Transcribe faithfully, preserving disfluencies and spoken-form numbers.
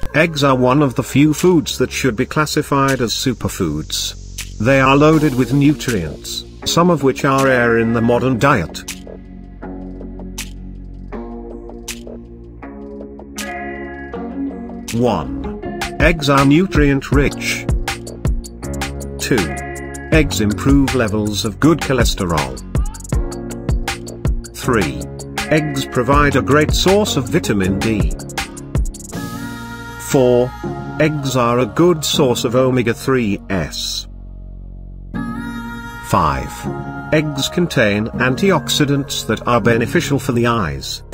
Eggs are one of the few foods that should be classified as superfoods. They are loaded with nutrients, some of which are rare in the modern diet. one. Eggs are nutrient-rich. two. Eggs improve levels of good cholesterol. three. Eggs provide a great source of vitamin D. four. Eggs are a good source of omega threes. five. Eggs contain antioxidants that are beneficial for the eyes.